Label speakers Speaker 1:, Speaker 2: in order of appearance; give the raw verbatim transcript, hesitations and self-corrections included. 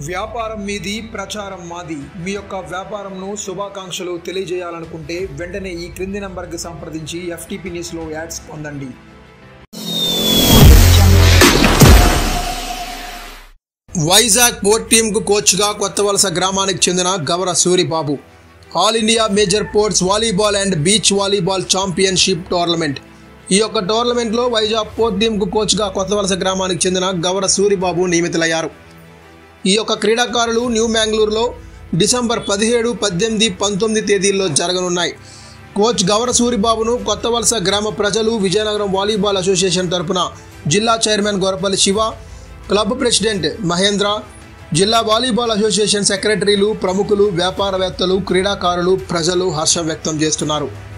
Speaker 1: వ్యాపారం మీది ప్రచారం మాది మీ యొక్క వ్యాపారంను శుభాకాంక్షలు తెలియజేయాలనుకుంటే వెంటనే ఈ క్రింది నంబర్కి సంప్రదించి ఎఫ్టీపీ న్యూస్లో యాడ్స్ పొందండి. వైజాగ్ పోర్ట్ టీంకు కోచ్గా కొత్తవలస గ్రామానికి చెందిన Gavara Suribabu. All India major ports volleyball and beach volleyball championship tournament. ఈ యొక్క టోర్నమెంట్లో వైజాగ్ పోర్ట్ టీంకు కోచ్గా కొత్తవలస గ్రామానికి చెందిన గవర సూరిబాబు నియమితులయ్యారు. ఈ యొక్క క్రీడాకారులు న్యూ మ్యాంగ్లూరులో డిసెంబర్ పదిహేడు పద్దెనిమిది పంతొమ్మిది తేదీల్లో జరగనున్నాయి. కోచ్ గవర సూరిబాబును కొత్తవలస గ్రామ ప్రజలు, విజయనగరం వాలీబాల్ అసోసియేషన్ తరపున జిల్లా chairman Gorapalli Siva, club president Mahendra, జిల్లా వాలీబాల్ అసోసియేషన్ సెక్రటరీలు, ప్రముఖులు, వ్యాపారవేత్తలు, క్రీడాకారులు, ప్రజలు హర్షం వ్యక్తం చేస్తున్నారు.